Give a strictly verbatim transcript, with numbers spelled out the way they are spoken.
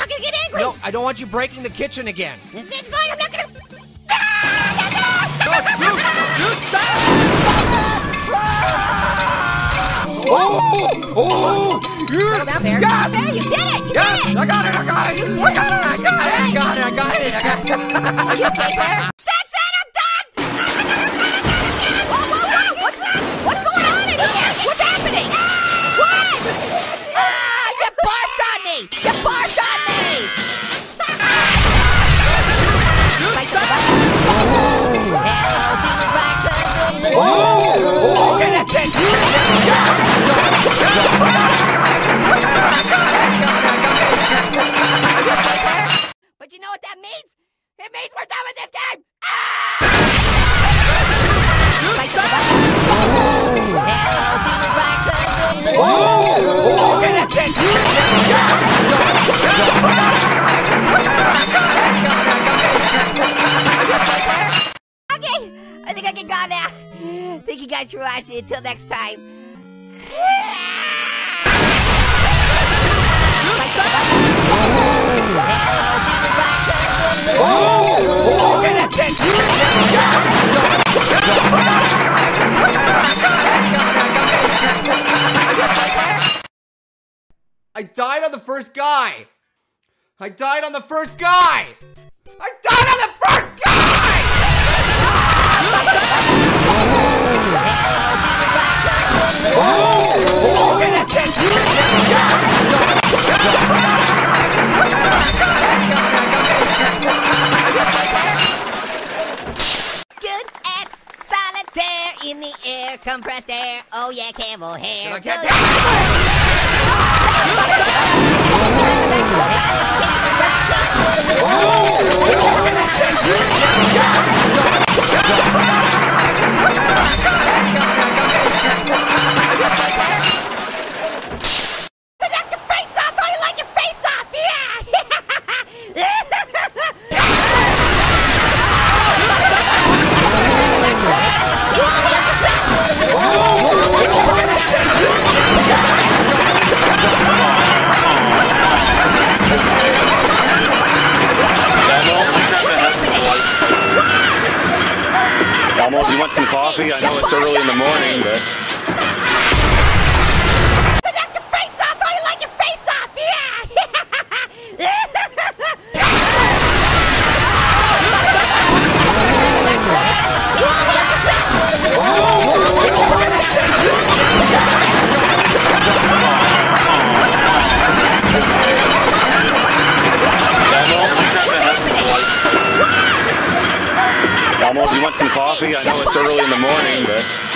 not gonna get angry. No, I don't want you breaking the kitchen again. This is fine. I'm not gonna. No, dude, dude, stop! Oh, oh, you're... Settle down, Bear. Yes! Bear, you did it. You Yes! did it. I got it, I got it, I got it, I got it, I got it, I got it, I got it. Are you okay, Bear? That's it. I'm done. Whoa, whoa, whoa! What's that? What's going on in here? What's happening? What? Ah! You barfed on me. You barfed on me. Dude, stop! Oh, oh, okay, that's it. But you know what that means? It means we're done with this game! Oh, okay, that's it. Okay, I think I can go now. Thank you guys for watching. Until next time. Oh, okay, that's it. I died on the first guy. I died on the first guy. I died on the first guy. Oh, okay, that's Good at solitaire in the air, compressed air. Oh yeah, camel hair. I can't Elmo, do you want some coffee? I know it's early in the morning, but... Knock your face off! How you like your face off? Yeah! Elmo, do you want some coffee? I know it's early in the morning, but...